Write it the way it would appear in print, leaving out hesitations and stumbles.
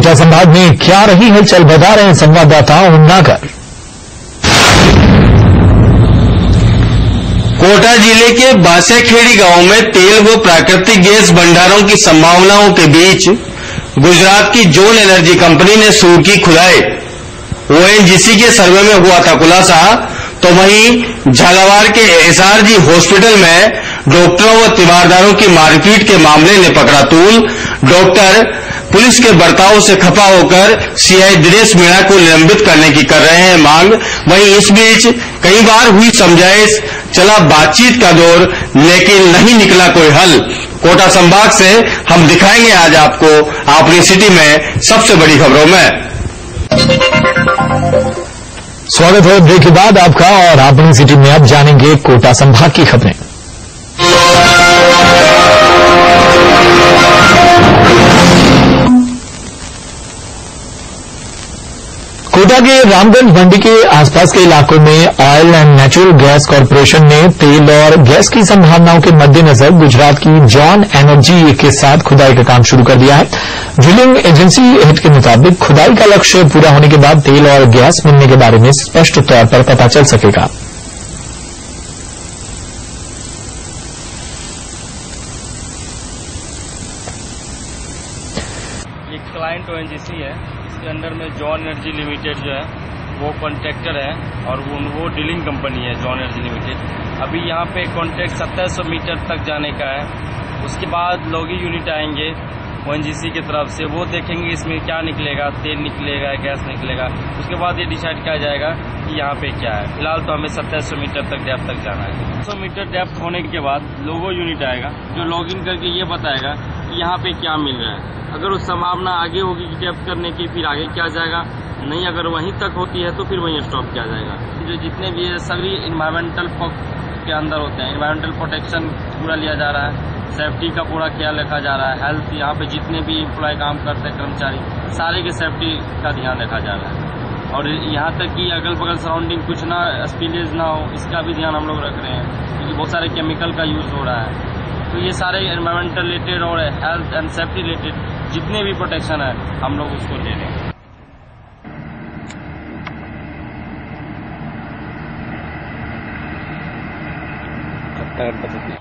कोटा संभाग में क्या रही हलचल, बता रहे हैं संवाददाता उन्नाकर। कोटा जिले के बासेखेड़ी गांव में तेल व प्राकृतिक गैस भंडारों की संभावनाओं के बीच गुजरात की जोन एनर्जी कंपनी ने सूर की खुदाई। ओएनजीसी के सर्वे में हुआ था खुलासा, तो वहीं झालावाड़ के एसआरजी हॉस्पिटल में डॉक्टरों व तीमारदारों की मारपीट के मामले ने पकड़ा तूल। डॉक्टर पुलिस के बर्ताव से खफा होकर सीआई दिनेश मीणा को निलंबित करने की कर रहे हैं मांग। वहीं इस बीच कई बार हुई समझाइश, चला बातचीत का दौर, लेकिन नहीं निकला कोई हल। कोटा संभाग से हम दिखाएंगे आज आपको अपनी सिटी में सबसे बड़ी खबरों में। स्वागत है ब्रेक के बाद आपका, और अपनी सिटी में अब जानेंगे कोटा संभाग की खबरें। कोटा के रामगंज मंडी के आसपास के इलाकों में oil and natural gas corporation ने तेल और गैस की संभावनाओं के मद्देनजर गुजरात की जॉन एनर्जी के साथ खुदाई का काम शुरू कर दिया है। ड्रिलिंग एजेंसी हेड के मुताबिक खुदाई का लक्ष्य पूरा होने के बाद तेल और गैस मिलने के बारे में स्पष्ट तौर पर पता चल सकेगा। एक क्लाइंट ओएनजीसी है, इसके अंडर में जॉन एनर्जी लिमिटेड जो है वो कॉन्ट्रैक्टर है और वो डीलिंग कंपनी है जॉन एनर्जी लिमिटेड। अभी यहाँ पे कॉन्ट्रैक्ट 2700 मीटर तक जाने का है। उसके बाद लॉगी यूनिट आएंगे ओएनजीसी की तरफ से, वो देखेंगे इसमें क्या निकलेगा, तेल निकलेगा, गैस निकलेगा। उसके बाद ये डिसाइड किया जाएगा कि यहाँ पे क्या है। फिलहाल तो हमें 2700 मीटर तक डेप्थ तक जाना है। 100 मीटर डेप्थ होने के बाद लोगो यूनिट आएगा जो लॉगिन करके ये बताएगा कि यहाँ पे क्या मिल रहा है। अगर उस संभावना आगे होगी कि डेप्थ करने की, फिर आगे किया जाएगा। नहीं, अगर वहीं तक होती है तो फिर वहीं स्टॉप किया जाएगा। जो जितने भी सभी इन्वायरमेंटल के अंदर होते हैं, इन्वायरमेंटल प्रोटेक्शन पूरा लिया जा रहा है, सेफ्टी का पूरा ख्याल रखा जा रहा है। हेल्थ, यहाँ पे जितने भी एम्प्लॉय काम करते हैं कर्मचारी, सारे की सेफ्टी का ध्यान रखा जा रहा है। और यहाँ तक कि अगल बगल सराउंडिंग कुछ ना स्पिलेज ना हो, इसका भी ध्यान हम लोग रख रहे हैं, क्योंकि बहुत सारे केमिकल का यूज हो रहा है। तो ये सारे एनवायरमेंटल रिलेटेड और हेल्थ एंड सेफ्टी रिलेटेड जितने भी प्रोटेक्शन है हम लोग उसको ले रहे हैं।